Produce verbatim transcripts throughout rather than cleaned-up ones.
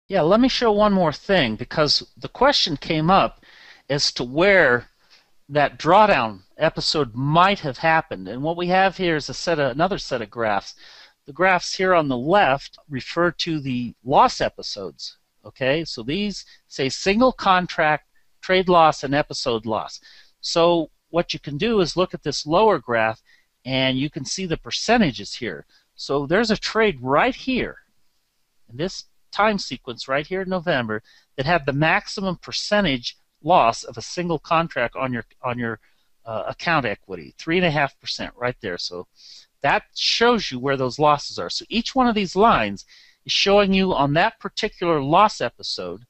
Yeah, let me show one more thing because the question came up as to where that drawdown episode might have happened. And what we have here is a set of, another set of graphs. The graphs here on the left refer to the loss episodes. Okay, so these say single contract, trade loss, and episode loss. So what you can do is look at this lower graph and you can see the percentages here. So there's a trade right here in this time sequence right here in November that had the maximum percentage loss of a single contract on your on your uh, account equity, three and a half percent right there. So that shows you where those losses are. So each one of these lines is showing you on that particular loss episode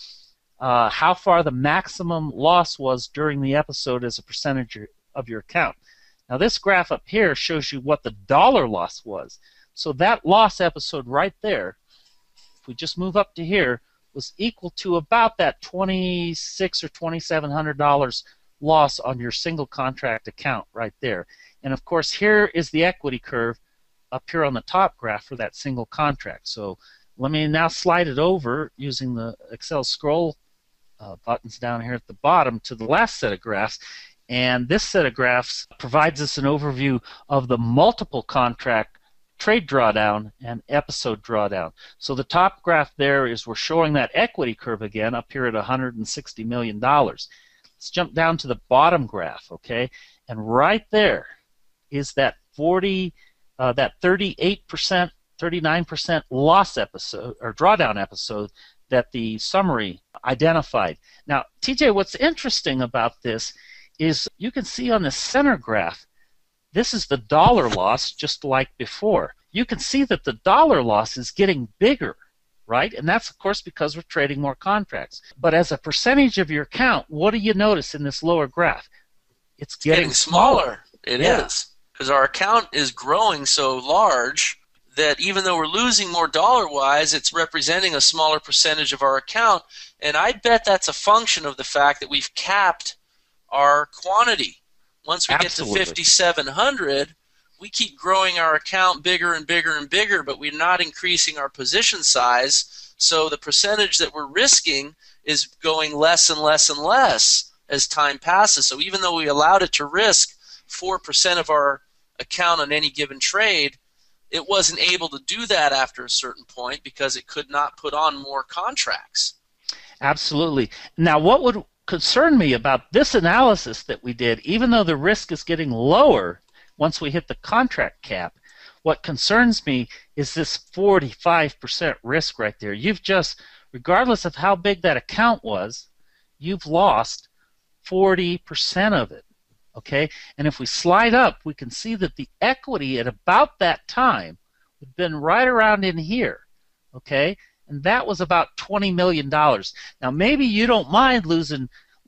uh, how far the maximum loss was during the episode as a percentage of your account. Now this graph up here shows you what the dollar loss was. So that loss episode right there, if we just move up to here, was equal to about that twenty-six or twenty-seven hundred dollars loss on your single contract account right there. And of course, here is the equity curve up here on the top graph for that single contract. So let me now slide it over using the Excel scroll uh, buttons down here at the bottom to the last set of graphs. And this set of graphs provides us an overview of the multiple contract trade drawdown and episode drawdown. So the top graph there is we're showing that equity curve again up here at one hundred sixty million dollars. Let's jump down to the bottom graph, okay? And right there is that forty, uh, that thirty-eight percent, thirty-nine percent loss episode or drawdown episode that the summary identified. Now, T J, what's interesting about this is you can see on the center graph, this is the dollar loss just like before. You can see that the dollar loss is getting bigger, right? And that's, of course, because we're trading more contracts. But as a percentage of your account, what do you notice in this lower graph? It's getting, Getting smaller. smaller. It Yeah. is. Because our account is growing so large that even though we're losing more dollar-wise, it's representing a smaller percentage of our account. And I bet that's a function of the fact that we've capped our quantity. Once we Absolutely. get to fifty-seven hundred, we keep growing our account bigger and bigger and bigger, but we're not increasing our position size. So the percentage that we're risking is going less and less and less as time passes. So even though we allowed it to risk four percent of our account on any given trade, it wasn't able to do that after a certain point because it could not put on more contracts. Absolutely. Now, what would concern me about this analysis that we did, even though the risk is getting lower once we hit the contract cap, what concerns me is this forty-five percent risk right there. You've just, regardless of how big that account was, you've lost forty percent of it. Okay? And if we slide up, we can see that the equity at about that time would have been right around in here. Okay? And that was about twenty million dollars. Now, maybe you don't mind losing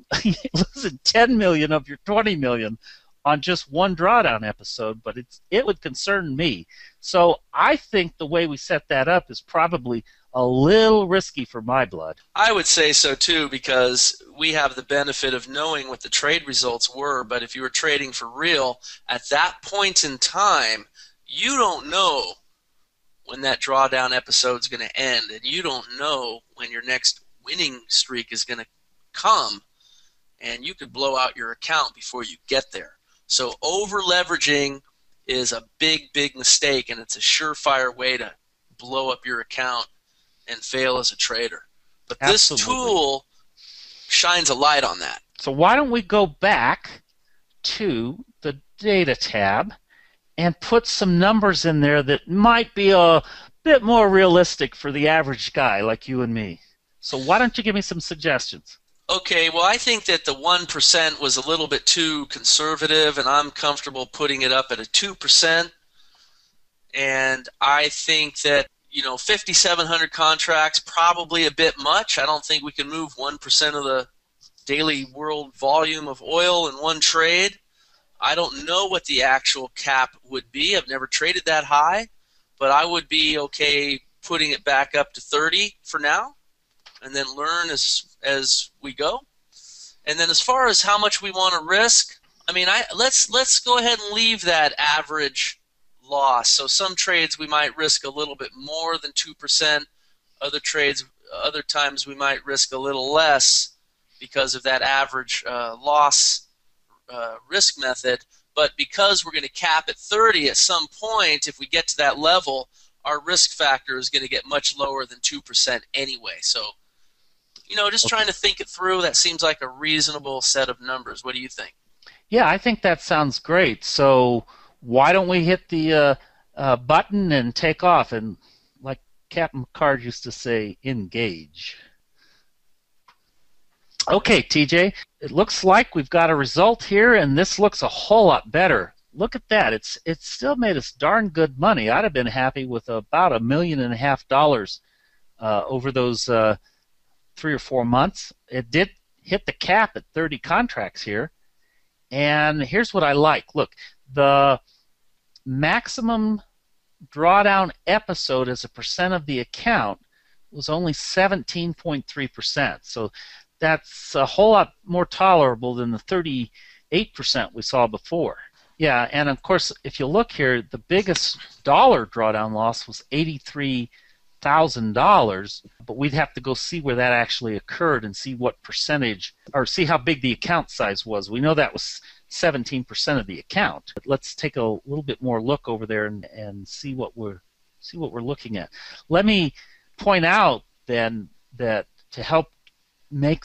losing ten million dollars of your twenty million dollars on just one drawdown episode, but it's, it would concern me. So I think the way we set that up is probably a little risky for my blood. I would say so too, because we have the benefit of knowing what the trade results were, but if you were trading for real, at that point in time, you don't know when that drawdown episode is going to end, and you don't know when your next winning streak is going to come, and you could blow out your account before you get there. So over leveraging is a big, big mistake, and it's a surefire way to blow up your account and fail as a trader. But this Absolutely. tool shines a light on that. So why don't we go back to the data tab and put some numbers in there that might be a bit more realistic for the average guy like you and me. So why don't you give me some suggestions? Okay, well, I think that the one percent was a little bit too conservative, and I'm comfortable putting it up at a two percent. And I think that, you know, fifty-seven hundred contracts, probably a bit much. I don't think we can move one percent of the daily world volume of oil in one trade. I don't know what the actual cap would be. I've never traded that high, but I would be okay putting it back up to thirty for now, and then learn as as we go. And then as far as how much we want to risk, I mean, I let's let's go ahead and leave that average loss. So some trades we might risk a little bit more than two percent. Other trades other times we might risk a little less because of that average uh, loss uh, risk method. But because we're going to cap at thirty, at some point, if we get to that level, our risk factor is going to get much lower than two percent anyway. So, you know, just Okay. trying to think it through, that seems like a reasonable set of numbers. What do you think? Yeah, I think that sounds great. So why don't we hit the uh, uh, button and take off? And like Captain Picard used to say, engage. Okay, T J, it looks like we've got a result here, and this looks a whole lot better. Look at that. It's it's still made us darn good money. I'd have been happy with about a million and a half dollars uh, over those uh, three or four months. It did hit the cap at thirty contracts here. And here's what I like. Look, the maximum drawdown episode as a percent of the account was only seventeen point three percent. So that's a whole lot more tolerable than the thirty-eight percent we saw before. Yeah, and of course, if you look here, the biggest dollar drawdown loss was eighty-three thousand dollars, but we'd have to go see where that actually occurred and see what percentage, or see how big the account size was. We know that was seventeen percent of the account. But let's take a little bit more look over there and, and see what we're see what we're looking at. Let me point out then that to help make